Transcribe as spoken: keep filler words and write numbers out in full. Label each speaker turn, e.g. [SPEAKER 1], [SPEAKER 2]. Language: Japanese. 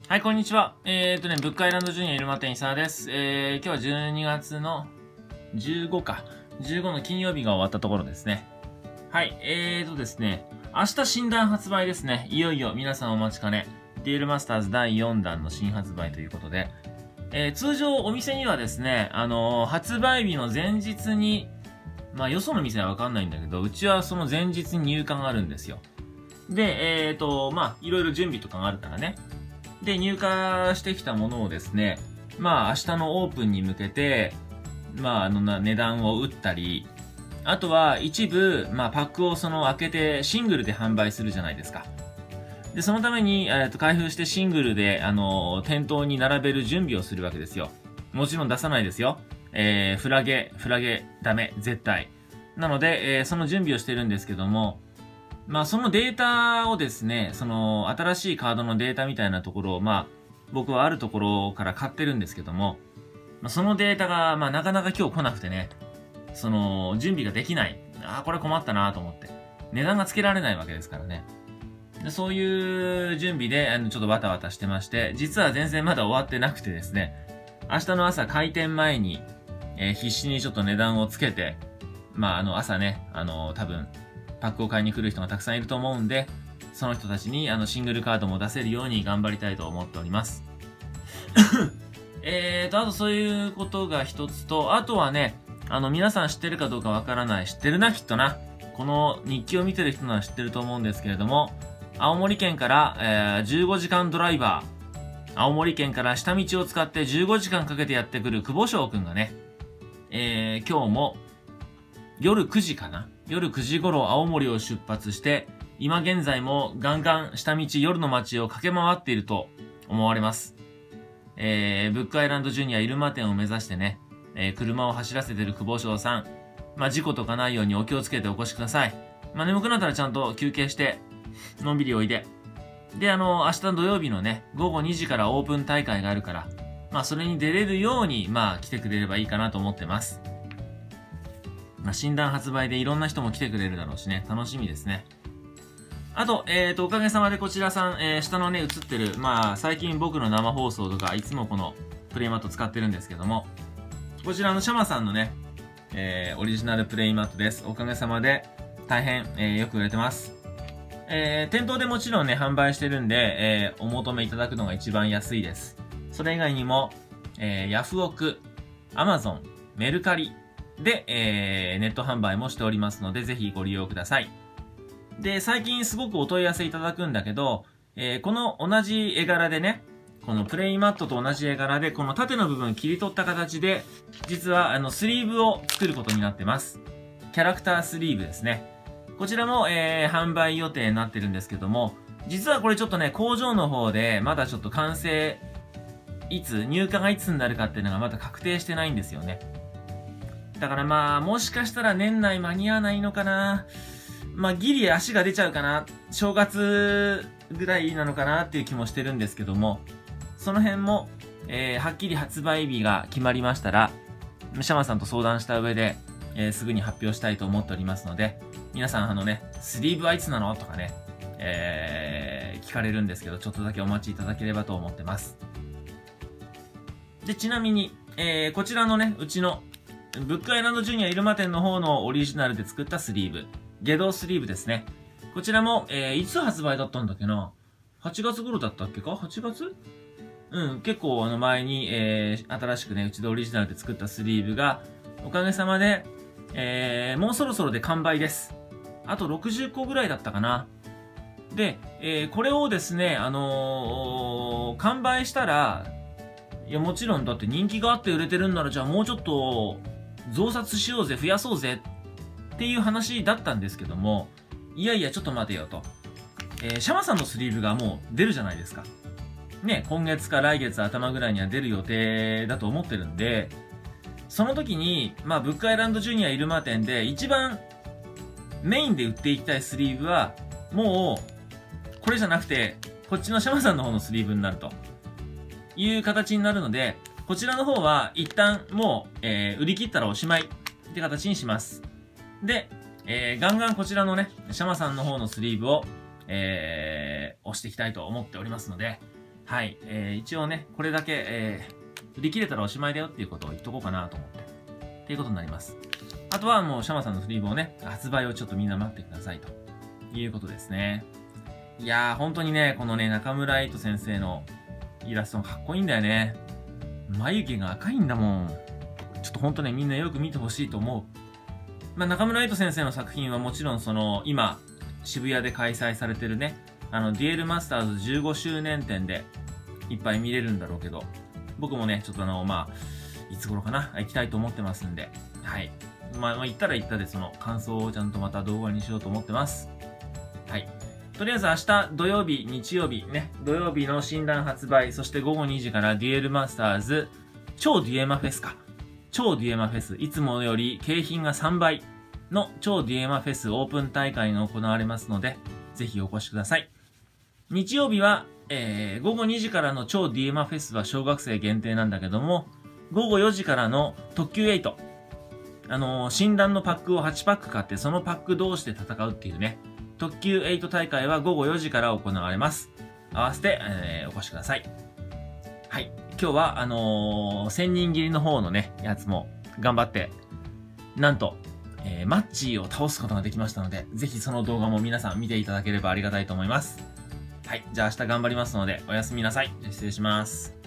[SPEAKER 1] はい、こんにちは。えーっとね、ブックアイランドジュニアイルマ店伊沢です。えー、今日はじゅうにがつのじゅうごか。じゅうごの金曜日が終わったところですね。はい、えーとですね、明日新弾発売ですね。いよいよ皆さんお待ちかね。デュエルマスターズだいよんだんの新発売ということで、えー、通常お店にはですね、あのー、発売日の前日に、まあよその店はわかんないんだけど、うちはその前日に入荷があるんですよ。で、えーと、まあいろいろ準備とかがあるからね。で、入荷してきたものをですね、まあ明日のオープンに向けて、まああのな値段を打ったり、あとは一部、まあパックをその開けてシングルで販売するじゃないですか。で、そのために、えっと、開封してシングルで、あの、店頭に並べる準備をするわけですよ。もちろん出さないですよ。えー、フラゲ、フラゲ、ダメ、絶対。なので、えー、その準備をしてるんですけども、まあそのデータをですね、その新しいカードのデータみたいなところを、まあ僕はあるところから買ってるんですけども、まあ、そのデータが、まあなかなか今日来なくてね、その準備ができない。ああ、これ困ったなと思って。値段がつけられないわけですからね。でそういう準備で、あの、ちょっとバタバタしてまして、実は全然まだ終わってなくてですね、明日の朝開店前に、えー、必死にちょっと値段をつけて、まああの朝ね、あの多分、パックを買いに来る人がたくさんいると思うんで、その人たちにあのシングルカードも出せるように頑張りたいと思っております。えーと、あとそういうことが一つと、あとはね、あの皆さん知ってるかどうかわからない。知ってるな、きっとな。この日記を見てる人なら知ってると思うんですけれども、青森県から、えー、じゅうごじかんドライバー、青森県から下道を使ってじゅうごじかんかけてやってくる久保翔くんがね、えー、今日も夜くじかな夜くじ頃青森を出発して、今現在もガンガン下道夜の街を駆け回っていると思われます。えー、ブックアイランドジュニア入間店を目指してね、えー、車を走らせてる久保翔さん、まあ、事故とかないようにお気をつけてお越しください。まあ、眠くなったらちゃんと休憩して、のんびりおいで。で、あの、明日土曜日のね、ごごにじからオープン大会があるから、まあ、それに出れるように、まあ、来てくれればいいかなと思ってます。まあ、診断発売でいろんな人も来てくれるだろうしね、楽しみですね。あと、えっと、おかげさまでこちらさん、えー、下のね、映ってる、まあ、最近僕の生放送とか、いつもこのプレイマット使ってるんですけども、こちらのシャマさんのね、えー、オリジナルプレイマットです。おかげさまで、大変、えー、よく売れてます。えー、店頭でもちろんね、販売してるんで、えー、お求めいただくのが一番安いです。それ以外にも、えー、ヤフオク、アマゾン、メルカリで、えー、ネット販売もしておりますので、ぜひご利用ください。で、最近すごくお問い合わせいただくんだけど、えー、この同じ絵柄でね、このプレイマットと同じ絵柄で、この縦の部分切り取った形で、実はあのスリーブを作ることになってます。キャラクタースリーブですね。こちらも、えー、販売予定になってるんですけども、実はこれちょっとね、工場の方でまだちょっと完成、いつ、入荷がいつになるかっていうのがまだ確定してないんですよね。だからまあ、もしかしたら年内間に合わないのかな。まあ、ギリ足が出ちゃうかな。正月ぐらいなのかなっていう気もしてるんですけども、その辺も、えー、はっきり発売日が決まりましたら、シャマさんと相談した上で、えー、すぐに発表したいと思っておりますので、皆さんあのね、スリーブはいつなのとかね、えー、聞かれるんですけど、ちょっとだけお待ちいただければと思ってます。で、ちなみに、えー、こちらのね、うちの、ブックアイランドジュニア入間店の方のオリジナルで作ったスリーブ。下道スリーブですね。こちらも、えー、いつ発売だったんだっけな ?はちがつ頃だったっけか ?はちがつ? うん、結構あの前に、えー、新しくね、うちでオリジナルで作ったスリーブが、おかげさまで、えー、もうそろそろで完売です。あとろくじゅっこぐらいだったかな。で、えー、これをですね、あのー、完売したら、いやもちろんだって人気があって売れてるんならじゃあもうちょっと増刷しようぜ、増やそうぜっていう話だったんですけども、いやいやちょっと待てよと。えー、シャマさんのスリーブがもう出るじゃないですか。ね、今月か来月頭ぐらいには出る予定だと思ってるんで、その時に、まあ、ブックアイランドジュニア入間店で一番メインで売っていきたいスリーブは、もう、これじゃなくて、こっちのシャマさんの方のスリーブになるという形になるので、こちらの方は一旦もう、えー、売り切ったらおしまいって形にします。で、えー、ガンガンこちらのね、シャマさんの方のスリーブを、えー、押していきたいと思っておりますので、 はい。えー、一応ね、これだけ、えー、売り切れたらおしまいだよっていうことを言っとこうかなと思って。っていうことになります。あとはもうシャマさんのスリーブをね、発売をちょっとみんな待ってくださいということですね。いやー、本当にね、このね、中村エイト先生のイラストがかっこいいんだよね。眉毛が赤いんだもん。ちょっとほんとね、みんなよく見てほしいと思う。まあ、中村エイト先生の作品はもちろんその、今、渋谷で開催されてるね、あの、デュエルマスターズじゅうごしゅうねん展でいっぱい見れるんだろうけど、僕もね、ちょっとあの、まあ、いつ頃かな、行きたいと思ってますんで、はい。まあ、まあ、行ったら行ったでその感想をちゃんとまた動画にしようと思ってます。はい。とりあえず明日土曜日、日曜日ね、土曜日の診断発売、そして午後にじからデュエルマスターズ、超デュエマフェスか。超デュエマフェス、いつもより景品がさんばいの超デュエマフェスオープン大会が行われますので、ぜひお越しください。日曜日は、えー、午後にじからの超デュエマフェスは小学生限定なんだけども、午後よじからの特急エイト。あのー、診断のパックをはちパック買って、そのパック同士で戦うっていうね、特急エイト大会は午後よじから行われます。合わせて、えー、お越しください。はい。今日は、あのー、千人斬りの方のね、やつも頑張って、なんと、えー、マッチーを倒すことができましたので、ぜひその動画も皆さん見ていただければありがたいと思います。はい。じゃあ明日頑張りますので、おやすみなさい。失礼します。